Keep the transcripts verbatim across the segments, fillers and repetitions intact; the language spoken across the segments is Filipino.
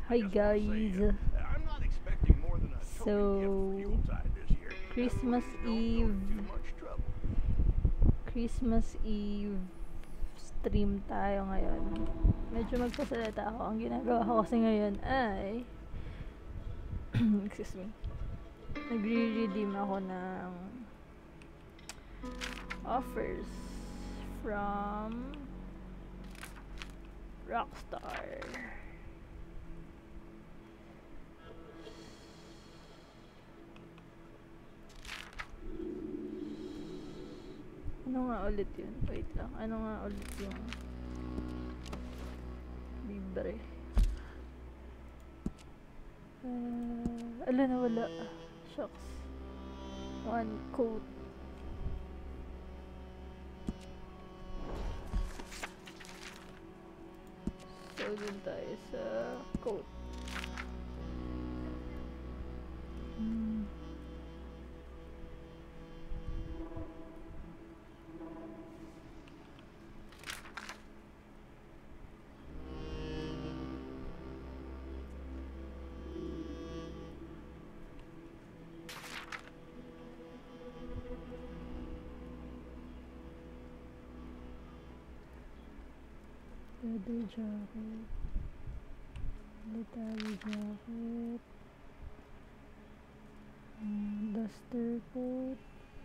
Hi guys. So Christmas Eve Christmas Eve stream tayo ngayon. Medyo magsasalita ako. Ang ginagawa ko kasi ngayon ay excuse me. Nagre-redeem ako ng offers from Rockstar. Ano nga ulit yun? Wait lang. Ano nga ulit yung libre? Uh, ala na wala. Shucks. One quote. So, dun tayo sa quote. Hmm. Leather jacket, military jacket, um, duster coat,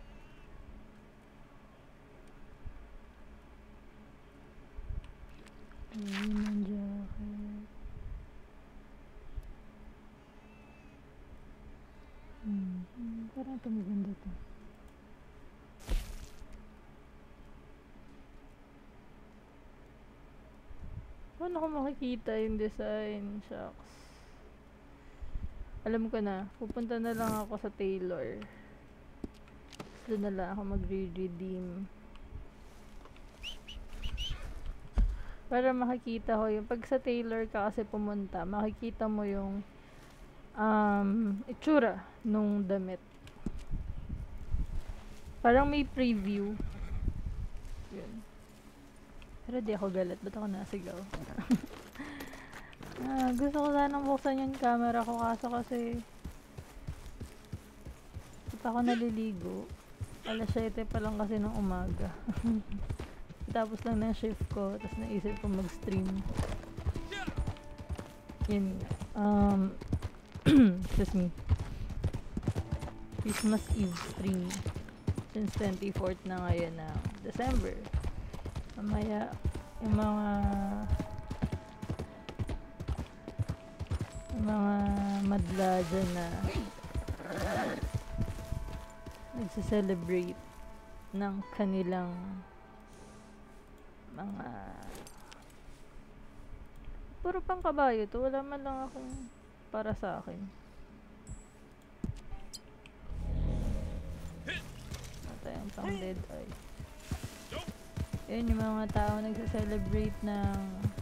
linen jacket, hmm, hmm parang ito maganda to. Paano ko makikita yung design? Shucks. Alam ko na. Pupunta na lang ako sa tailor. Doon na lang ako magre-redeem. Para makikita ko yung... Pag sa tailor ka kasi pumunta, makikita mo yung um, itsura nung damit. Parang may preview. Yun. Pero di ako galit. Ba't ako nasigaw? ah, gusto ko sanang buksan yung camera ko kaso kasi ba't ako naliligo? alas siyete pa lang kasi ng umaga. Tapos lang na shift ko. Tapos naisip ko mag-stream. Yun nga. Um, excuse me. Christmas Eve stream. Since twenty-fourth na ngayon na December. Mamaya, yung mga yung mga madla dyan na nagsiselebrate ng kanilang mga puro pang kabayo to. Wala man lang akong para sa akin. Matayang pang dead eye. Yun yung mga tao nagsa-celebrate ng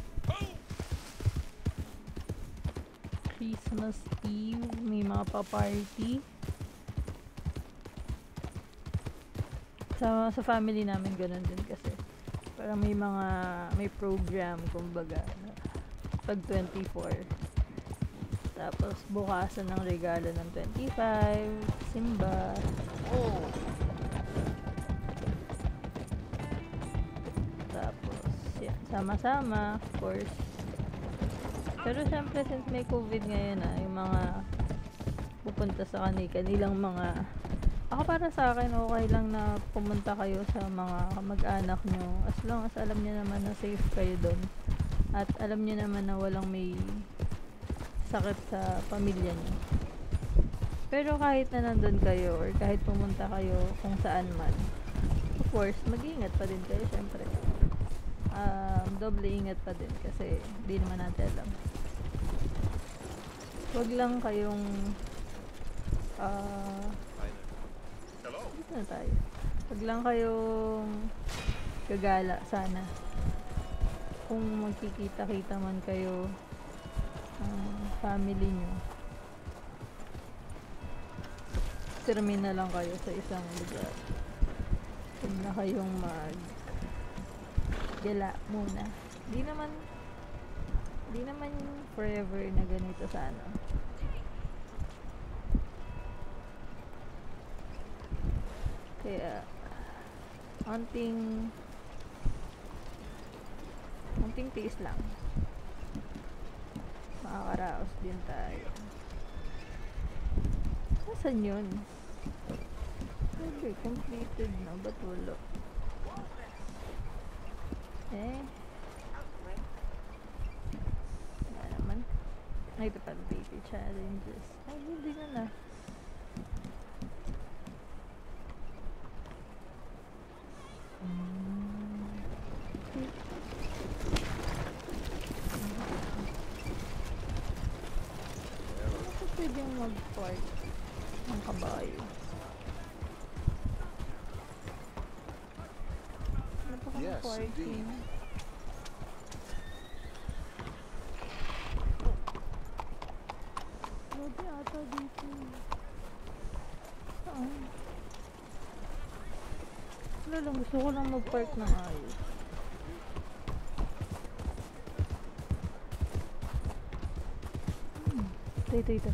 Christmas Eve. May mga pa-party. Sa, sa family namin ganun din kasi. Parang may mga, may program, kumbaga, pag twenty-four. Tapos bukasan ng regalo ng twenty-five. Simba. Oh! Sama-sama, of course. Pero syempre, since may COVID ngayon na, yung mga pupunta sa kanilang mga... Ako para sa akin, okay lang na pumunta kayo sa mga kamag-anak nyo. As long as alam nyo naman na safe kayo doon. At alam nyo naman na walang may sakit sa pamilya nyo. Pero kahit na nandun kayo, or kahit pumunta kayo kung saan man, of course, mag-iingat pa din kayo, syempre. Um, doble ingat pa din kasi di naman natin alam. Wag lang kayong uh, dito na tayo. Wag lang kayong gagala sana. Kung magkikita-kita man kayo um, family nyo, siramin na lang kayo sa isang lugar. Huwag na kayong mag gala muna. Di naman Di naman forever na ganito sana. Kaya, onting, onting tiis lang. Makakaraos din tayo. Nasaan yun? Okay, completed na. Ba't wala? Eh? Wala naman. Ay, ito pala, baby challenges. Ay, hindi na na. Ako pwedeng mag-park ng kabayo. Ano pa kami Yes, parking? indeed. Pwede ata dito. Saan? Wala lang, gusto ko lang mag-park ng ayos. Hmm. Ito, ito, ito.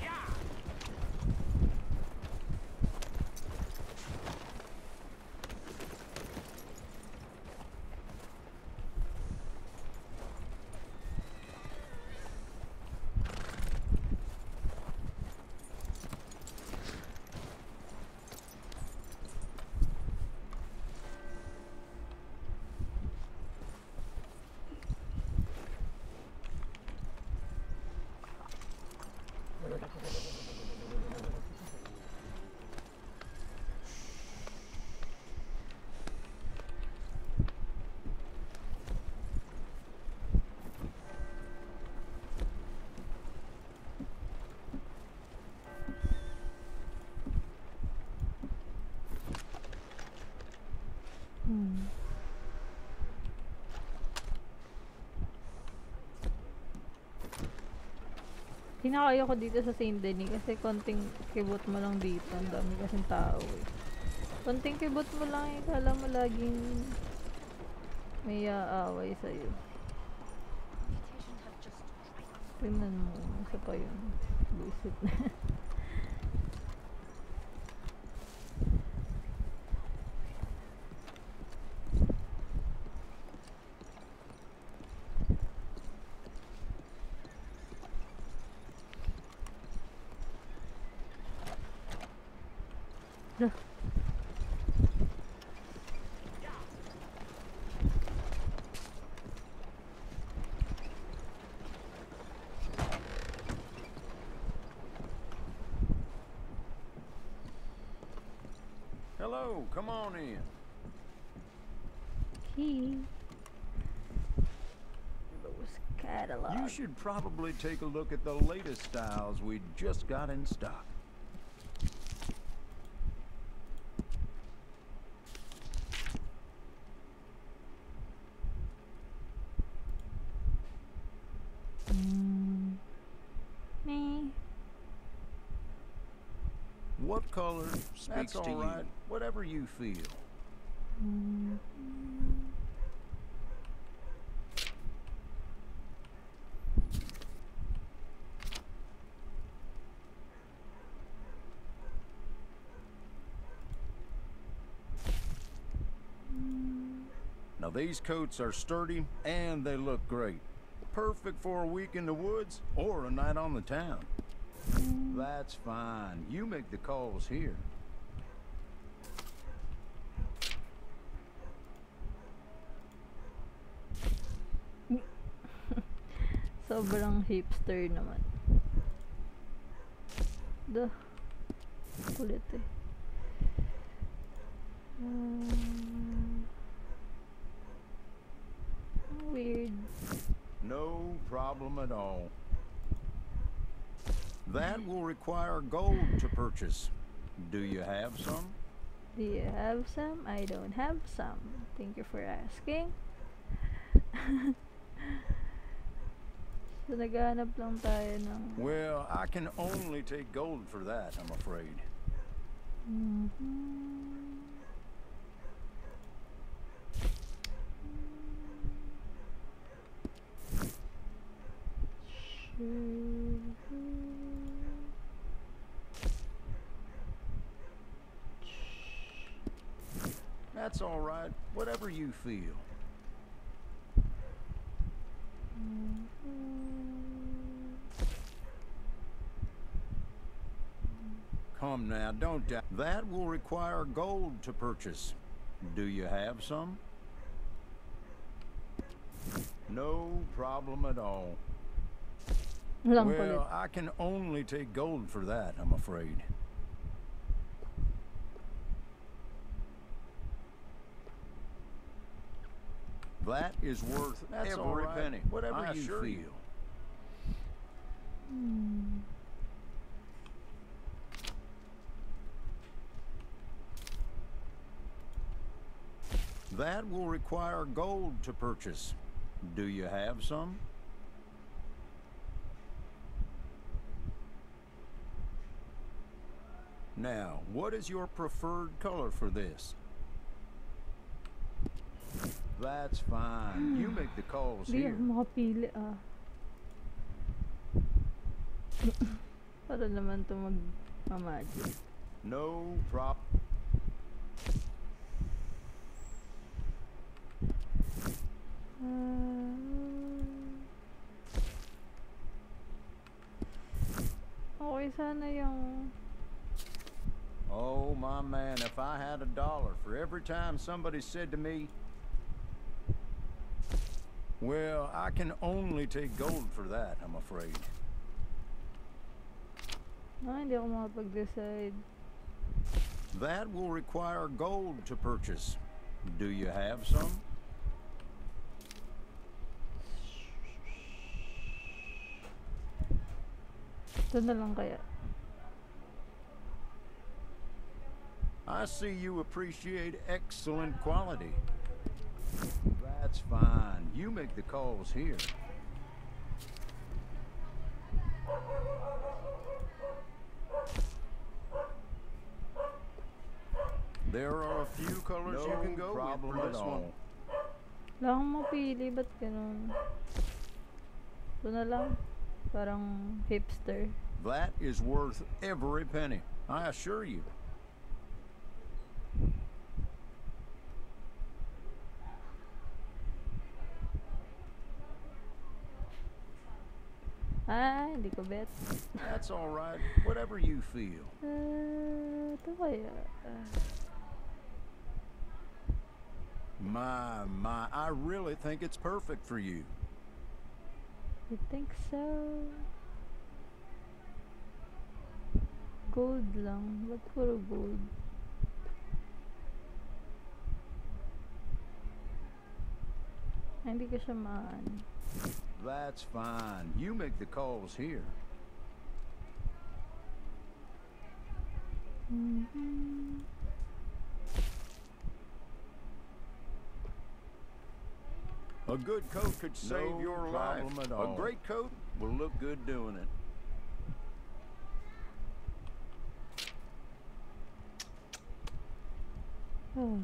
Hmm. Kinakaya ko dito sa Saint Denis kasi konting kibot mo lang dito. Ang dami kasing tao eh. Konting kibot mo lang eh. Kala mo laging may aaway sa'yo. Tingnan mo. Isa pa yun. Buisit na. Dah. Hello, come on in. Key. Those catalog. You should probably take a look at the latest styles we just got in stock. Mm. Me. What color speaks That's to all you? right. Whatever you feel. Mm. Now these coats are sturdy and they look great. Perfect for a week in the woods or a night on the town. That's fine. You make the calls here. Sobrang hipster naman. Duh. Kulit eh. Um, weird. No problem at all. That will require gold to purchase. Do you have some? Do you have some? I don't have some. Thank you for asking. So, naghahanap lang tayo ng... Well, I can only take gold for that, I'm afraid. Mm-hmm. That's all right. Whatever you feel. Come now, don't doubt. That will require gold to purchase. Do you have some? No problem at all. Lang kulit. Well, I can only take gold for that, I'm afraid. That is worth That's every all right. penny. Whatever I you assure feel. you. Hmm. That will require gold to purchase. Do you have some? Now, what is your preferred color for this? That's fine. You make the calls Hindi here. ako makapili ah. Para naman to mag-magic. No prop. Okay, sana yung... Oh, my man, if I had a dollar for every time somebody said to me, well, I can only take gold for that, I'm afraid. Ah, hindi ako makapag-decide. That will require gold to purchase. Do you have some? Ito na lang kaya. I see you appreciate excellent quality. That's fine. You make the calls here. There are a few colors No you can go with problem for at this all. one. Wala akong mapili, ba't ganun? Ito na lang. Parang hipster. That is worth every penny, I assure you. Ah, hindi ko bet. That's all right. Whatever you feel. Ah, ito kaya. Ah, My, my, I really think it's perfect for you. you think so? Gold lang. Ba't puro gold? Ah, hindi ko siya maan. That's fine. You make the calls here. Mhm. A good coat could save No your life. problem at A all. great coat will look good doing it. Ah.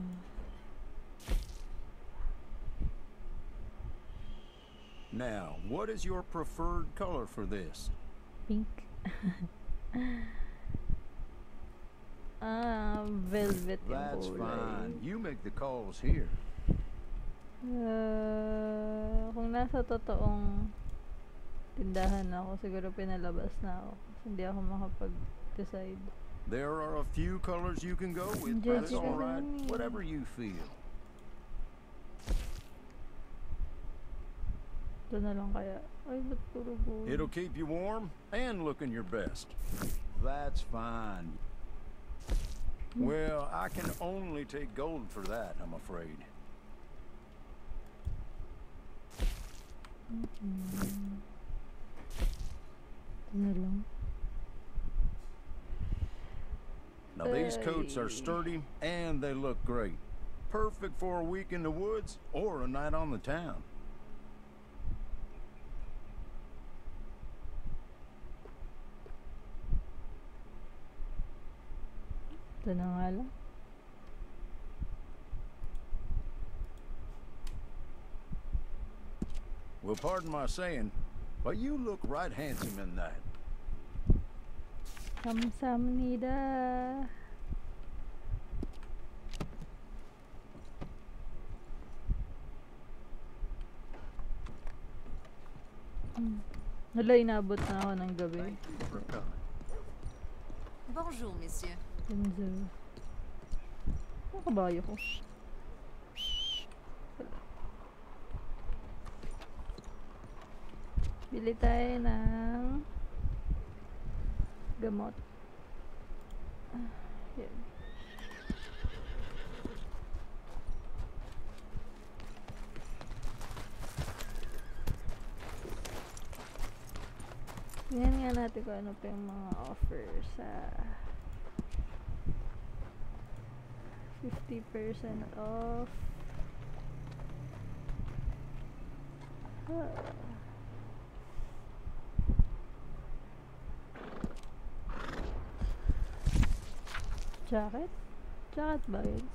Now, what is your preferred color for this? Pink. Ah, velvet yung That's kulay. fine. You make the calls here. Ah, kung nasa totoong tindahan ako, siguro pinalabas na ako. Kasi hindi ako makapag-decide. There are a few colors you can go with. Judge That's ka all right. naman eh. Whatever you feel. Ito na lang kaya. Ay, ba't puro gold? It'll keep you warm and looking your best. That's fine. Well, I can only take gold for that, I'm afraid. Mm. Ito na lang. Now, these coats are Ay. sturdy and they look great. Perfect for a week in the woods or a night on the town. Ito na nga lang. Well, pardon my saying, But you look right handsome in that. 감사합니다. Hmm. Hala, inabot na ako ng gabi. Thank you for coming. Bonjour, messieurs. Enzo. Ano kabayo ko? Bili tayo ng gamot. Ah, yan. Tingnan nga natin kung ano pa yung mga offer sa fifty percent off. Ah. Jacket? Jacket ba yun?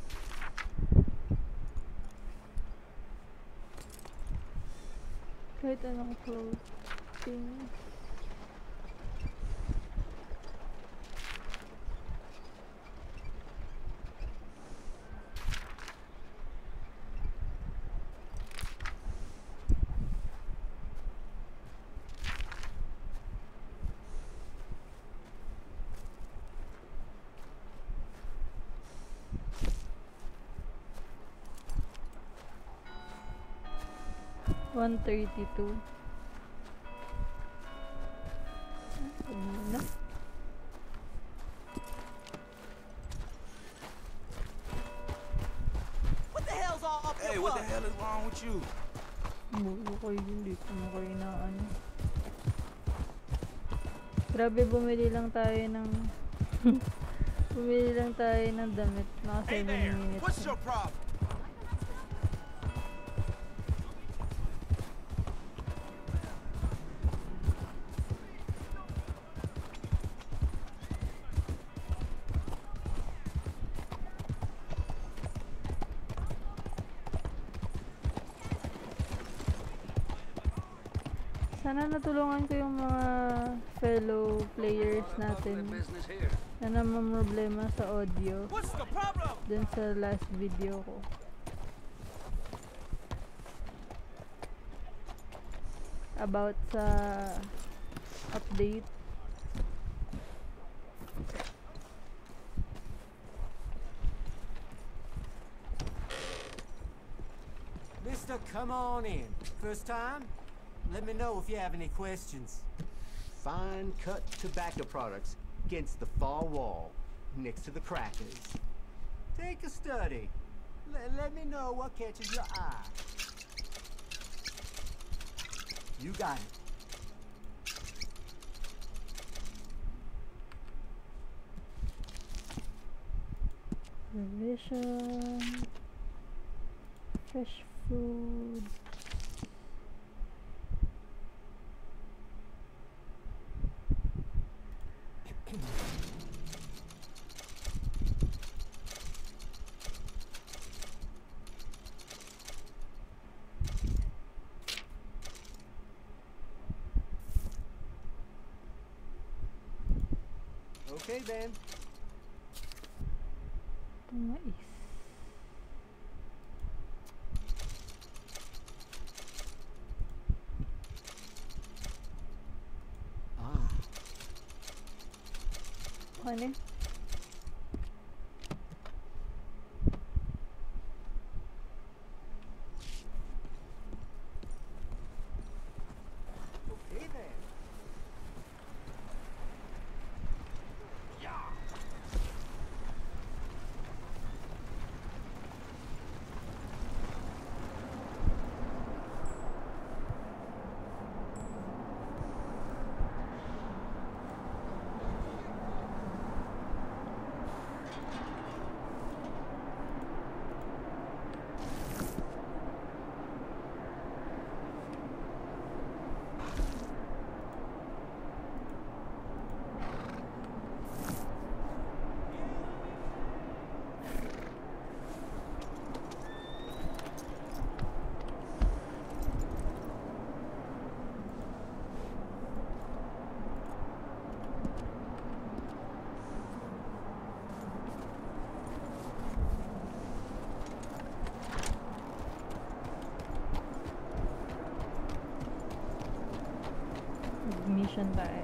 Kahit anong clothing. one thirty-two. Ano? What the hell's all up Hey, your what the butt? hell is wrong with you? Mulo ko yun, hindi ko mo kayo na ano. Grabe, bumili lang tayo ng bumili lang tayo ng damit. Mga Hey seven there, minutes. what's your problem? Sana natulungan ko yung mga fellow players natin na naman problema sa audio What's the problem? dun sa last video ko. About sa update. Mister, come on in. First time? Let me know if you have any questions. Fine cut tobacco products against the far wall, next to the crackers. Take a study. L- let me know what catches your eye. You got it. Provision. Fresh food. Okay then. Mais. Ah, Ano yun? okay then. mission tayo.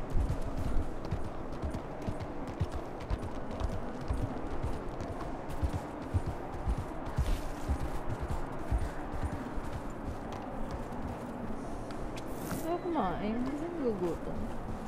Ayaw kumain, hindi ko nagugutom.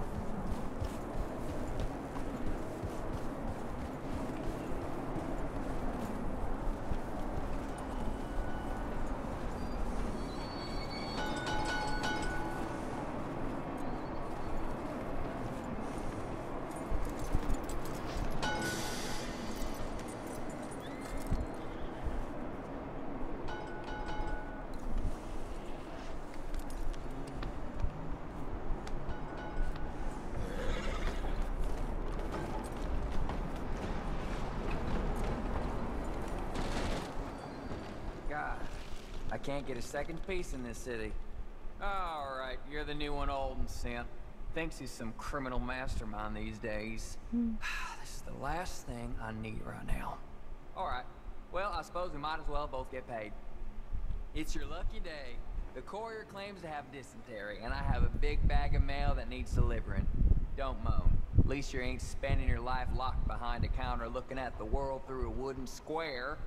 God, I can't get a second piece in this city. All right, you're the new one, old and sent. Thinks he's some criminal mastermind these days. This is the last thing I need right now. All right, well, I suppose we might as well both get paid. It's your lucky day. The courier claims to have dysentery, and I have a big bag of mail that needs delivering. Don't moan. At least you ain't spending your life locked behind a counter looking at the world through a wooden square.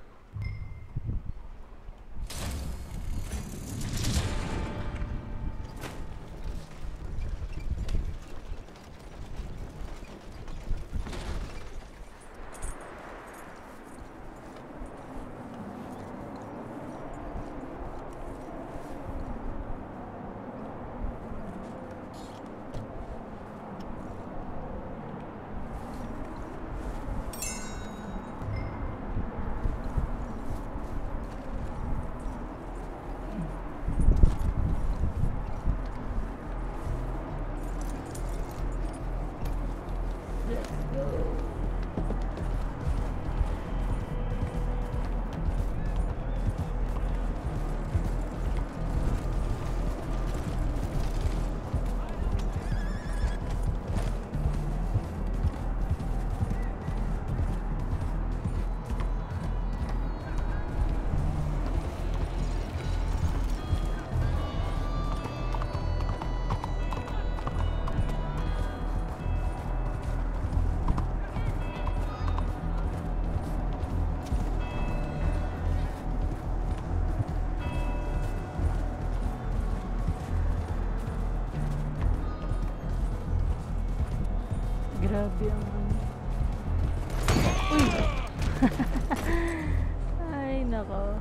Grabe ang ano. Uy! Ay, nako.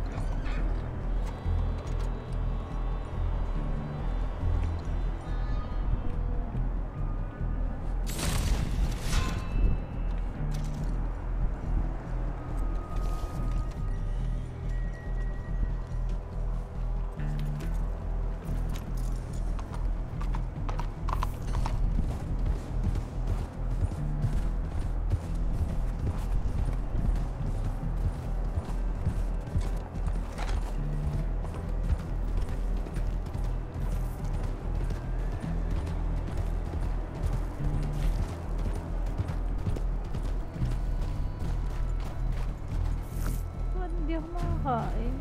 Ba't hindi ako makakain?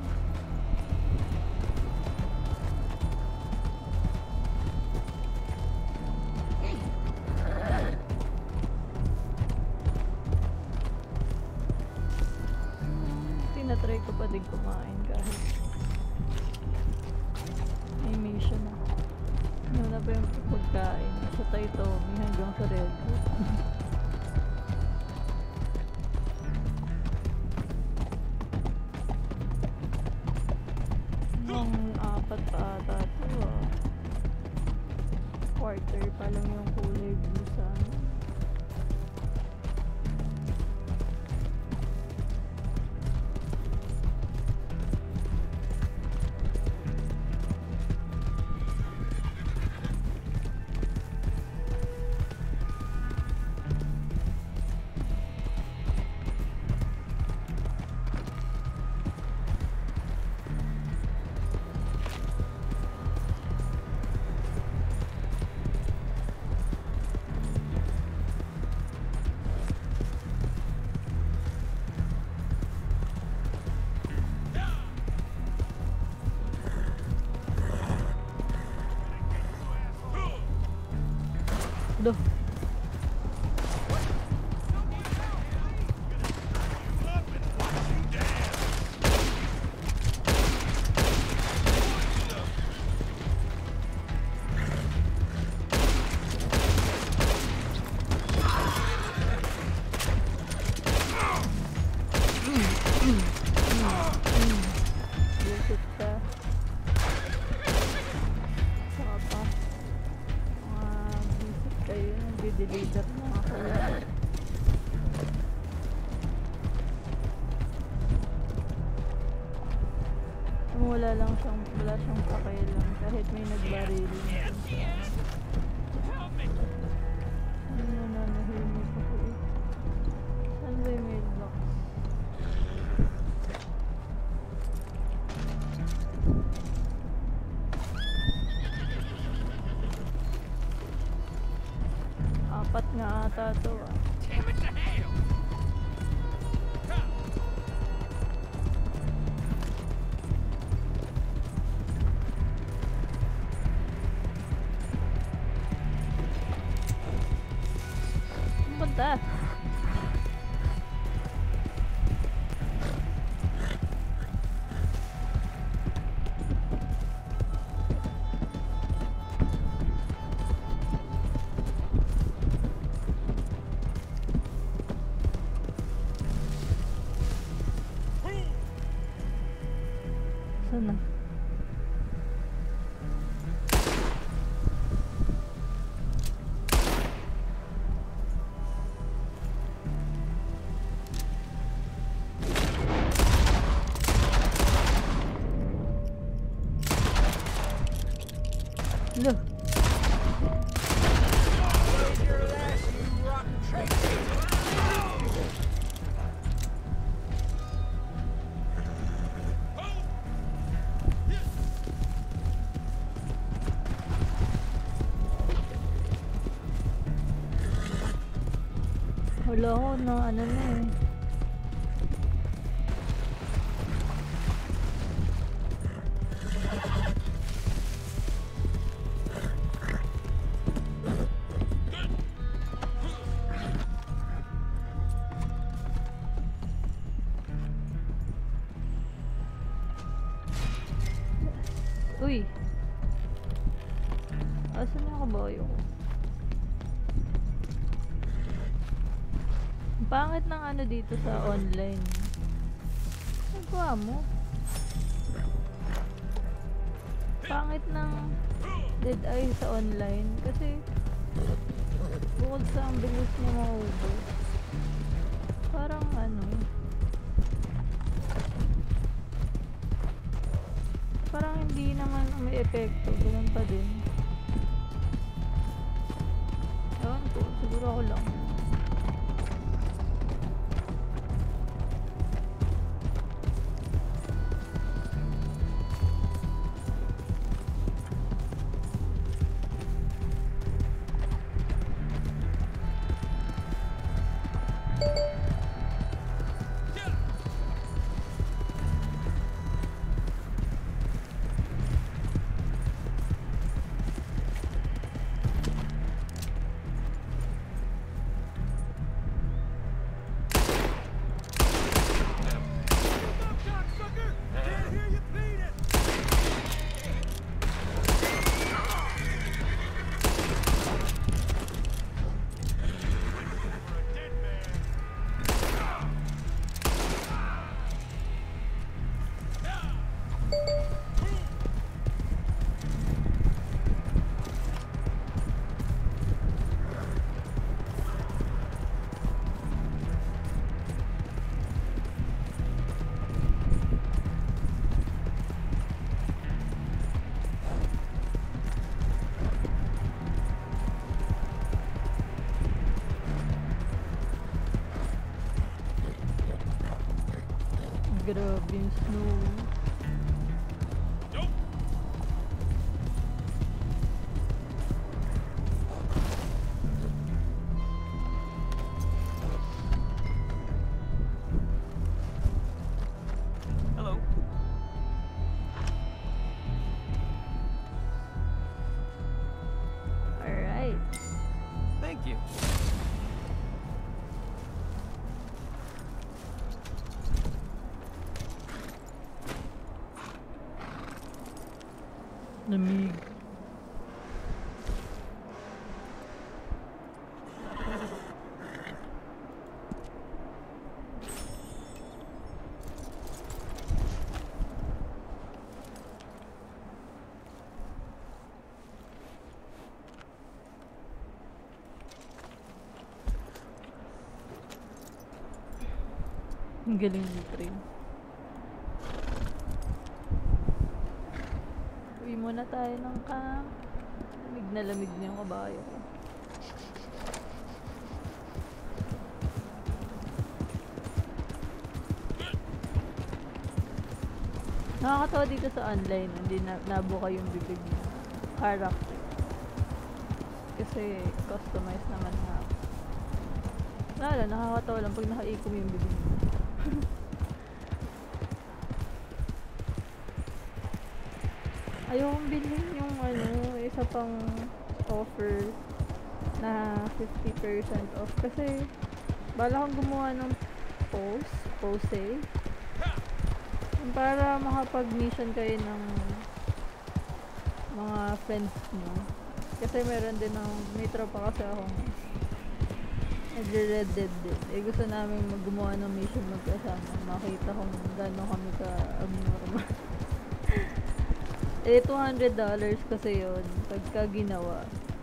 Tinatry ko pa din kumain kahit may mission na. Ano na ba yung pagkain? Sa Taitomi hanggang sa Red Hook. Ang apat pa ata ito ah. Quarter pa lang yung kulay blue sa ano. Duh. Busit ka. Saka pa. Mga busit kayo. Nagdi-deliver na ako. Wala lang siyang, wala siyang pakialam kahit may nagbaril. Ano na nanahimik ako eh. Saan ba yung mailbox? Apat nga ata to ah. Punta. Sana. Look. Wala ko na ano na eh. Uy. Asan na kabayo ko? Ang pangit ng ano dito sa online. Nagawa mo? Pangit ng Dead Eye sa online kasi bukod sa ang bilis niya maubos, parang ano, parang hindi naman may epekto, ganun pa din. Ewan ko, siguro ako lang. Grabe yung snow. Hello. Alright. Lamig. Ang galing ni train. Uwi muna tayo ng camp. Lamig na lamig na yung kabayo ko. Nakakatawa dito sa online, hindi na nabuka yung bibig niya. Character. Kasi customize naman na. Wala, nakakatawa lang pag nakaikom yung bibig niya. Ayokong bilhin yung ano, isa pang offer na fifty percent off kasi bala kong gumawa ng post, pose para makapag-mission kayo ng mga friends mo. Kasi meron din ng, may tropa kasi akong nagre-Red Dead din. Eh gusto namin maggumawa ng mission magkasama. Makita kung gano'n kami ka-abnormal. Eh, two hundred dollars kasi yun pagka ginawa.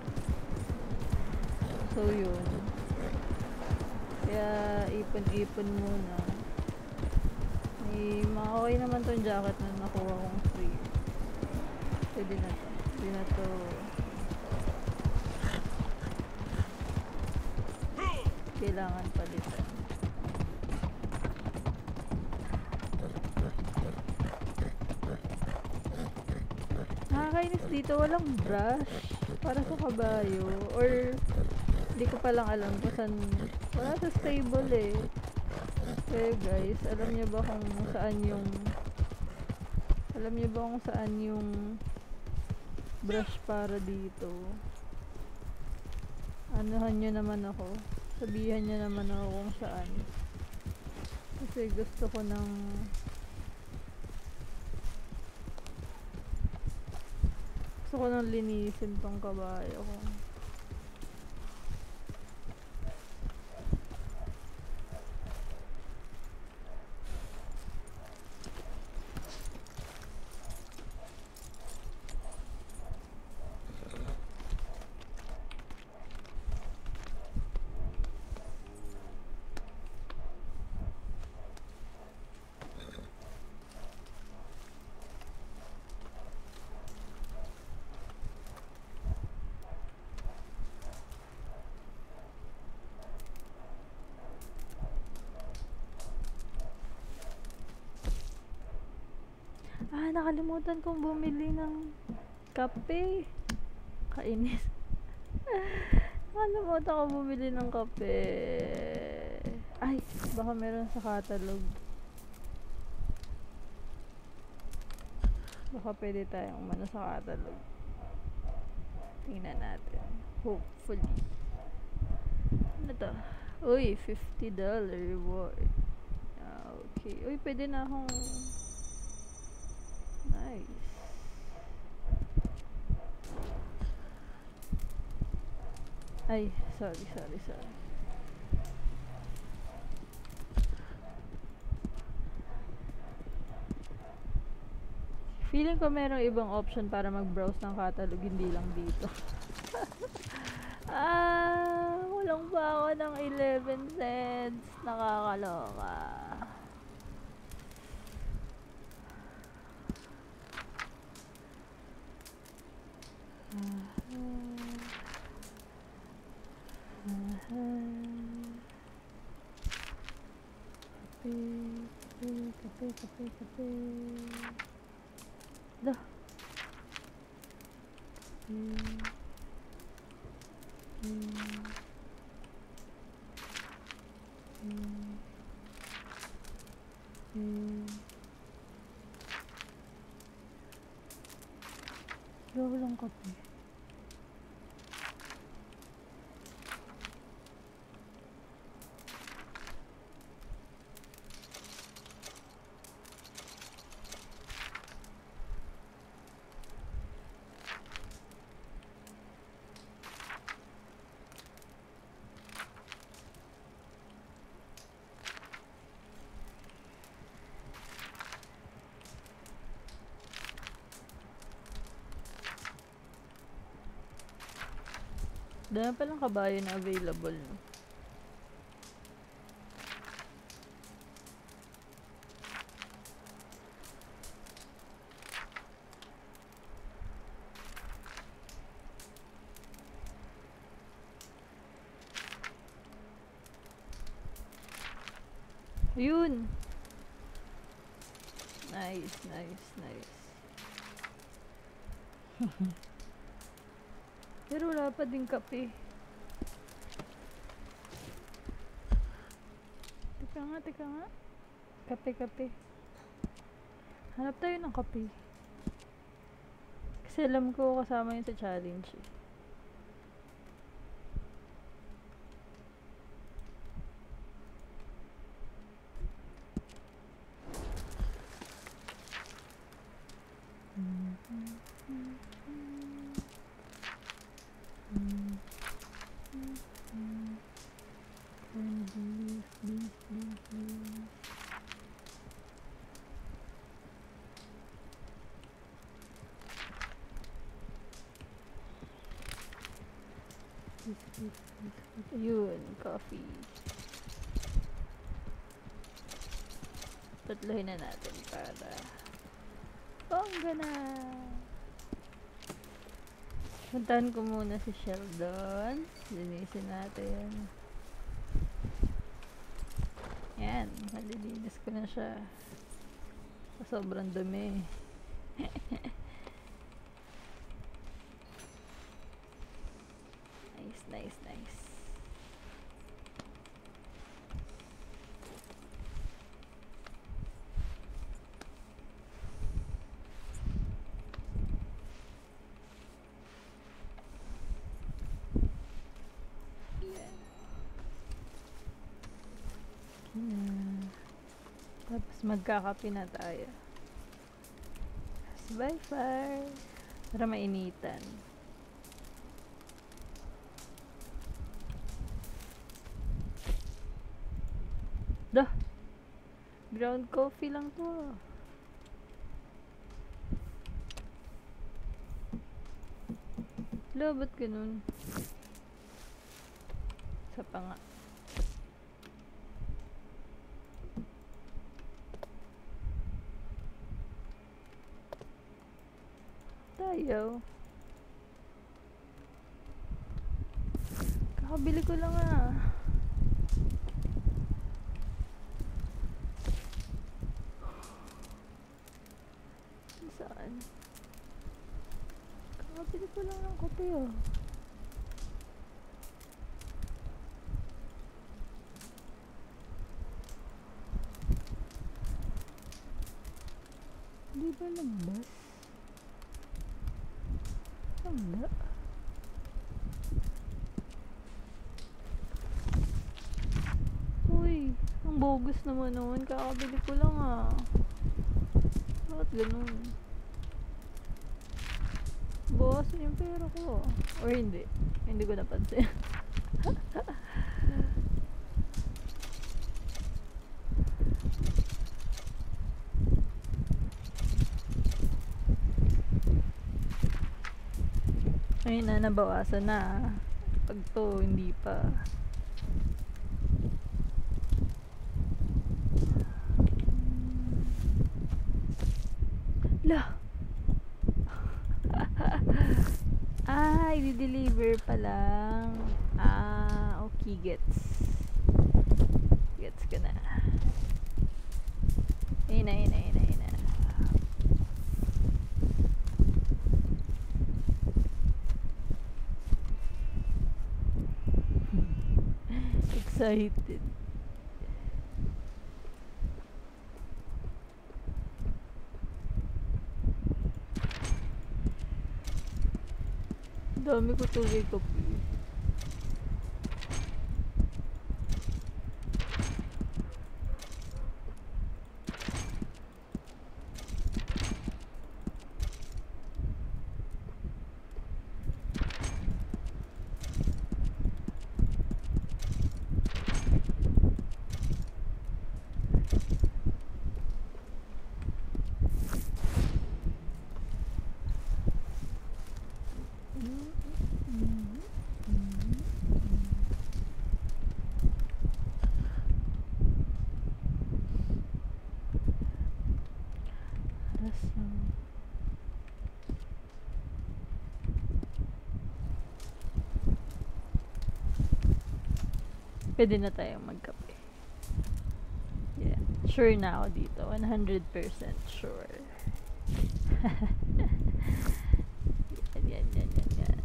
So, yun. Kaya, ipon-ipon muna. May mga okay naman tong jacket na nakuha kong free. Pwede na to. Pwede na to. Kailangan palitan. Nakakainis dito, walang brush para sa kabayo, or hindi ko palang alam kung saan, wala sa stable eh. Kaya guys, alam niyo ba kung saan yung alam niyo ba kung saan yung brush para dito? Anuhan niyo naman ako, sabihan niyo naman ako kung saan, kasi gusto ko ng gusto ko nang linisin tong kabayo ko. Ah, nakalimutan kong bumili ng kape. Kainis. Nakalimutan kong bumili ng kape. Ay, baka meron sa catalog. Baka pwede tayong umano sa catalog. Tingnan natin. Hopefully. Ano to? Uy, fifty dollar reward. Ah, okay. Uy, pwede na akong nice. Ay, sorry, sorry, sorry. Feeling ko merong ibang option para mag-browse ng catalog, hindi lang dito. Ah, kulang pa ako ng eleven cents. Nakakaloka. Kape, kape, kape, kape. Dah. Hmm. Hmm. Hmm. Hmm. Gawa lang kape. Dahil palang kabayo na available, no? Ayun! Nice, nice, nice. Pero wala pa din kape. Teka nga, teka nga. Kape, kape. Hanap tayo ng kape. Kasi alam ko kasama yun sa challenge eh. Yun, coffee. Tatlohin na natin para bongga na. Puntahan ko muna si Sheldon. Linisin natin. Yan, malilinis ko na siya. Sobrang dumi. Nice, nice, nice. Hmm. Tapos magkakape na tayo. Bye fire. Para mainitan. Dah. Ground coffee lang to. Lo, ba't ganun? Isa pa nga. Tayo. Kakabili ko lang ah. Saan? Kakabili ko lang ng kape ah. Di ba lambas? Wala. Uy, ang bogus naman noon. Kakabili ko lang ah. Bakit ganun? Bawasan yung pera ko. Or hindi. Hindi ko napansin. Ayun na, nabawasan na. Pag to, hindi pa. La! Ah, i-deliver pa lang. Ah, okay, gets. Gets ka na. Ayun na, ayun na, ayun na, ayun na. Excited. Dami ko tuloy kape. Pwede na tayong magkape. Yeah. Sure na ako dito. one hundred percent sure. Yan, yan, yan, yan, yan.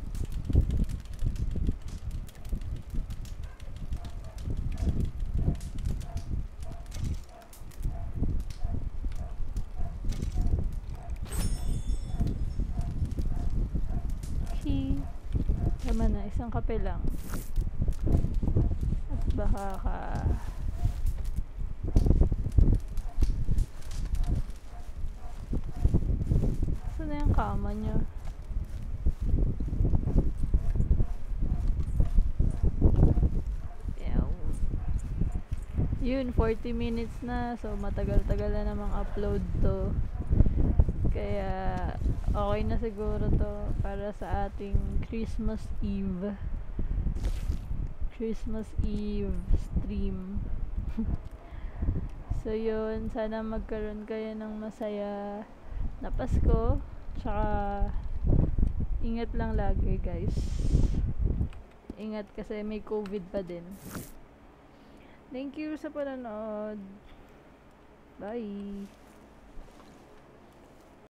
Okay. Tama na, isang kape lang. At baka ka... Saan na yung kama niya? Yaw. Yun, forty minutes na. So, matagal-tagal na namang upload to. Kaya, okay na siguro to para sa ating Christmas Eve. Christmas Eve stream. So, yun. Sana magkaroon kayo ng masaya na Pasko. Tsaka, ingat lang lagi, guys. Ingat kasi may COVID pa din. Thank you sa panonood. Bye!